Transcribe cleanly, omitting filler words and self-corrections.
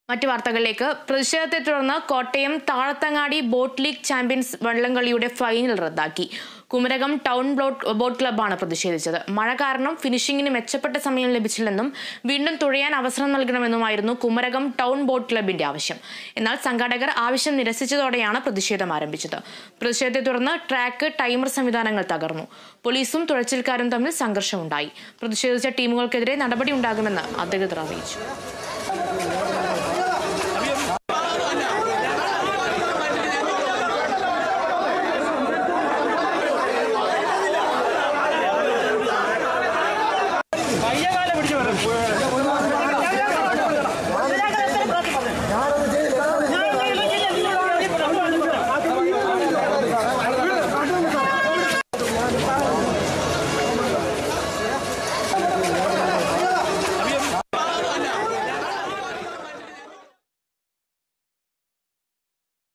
മറ്റു വാർത്തകളിലേക്ക്. പ്രതിഷേധത്തെ തുടർന്ന് Kottayam Thazhathangadi boat league champions വള്ളംകളിയുടെ ഫൈനൽ റദ്ദാക്കി. കുമരകം ടൗൺ ബോട്ട് ക്ലബ്ബാണ് പ്രതിഷേധിച്ചത്. മഴ കാരണം ഫിനിഷിംഗിന് മെച്ചപ്പെട്ട സമയം ലഭിച്ചില്ലെന്നും വീണ്ടും തുഴയാൻ അവസരം നൽകണമെന്നുമായിരുന്നു കുമരകം ടൗൺ ബോട്ട് ക്ലബിന്റെ ആവശ്യം. എന്നാൽ സംഘാടകർ ആവശ്യം നിരസിച്ചതോടെയാണ് പ്രതിഷേധം ആരംഭിച്ചത്. പ്രതിഷേധത്തെ തുടർന്ന് ട്രാക്ക്, ടൈമർ സംവിധാനങ്ങൾ തകർന്നു. പോലീസും തുഴച്ചിൽക്കാരും തമ്മിൽ സംഘർഷമുണ്ടായി. പ്രതിഷേധിച്ച ടീമുകൾക്കെതിരെ നടപടി ഉണ്ടാകുമെന്ന് അധികൃതർ അറിയിച്ചു.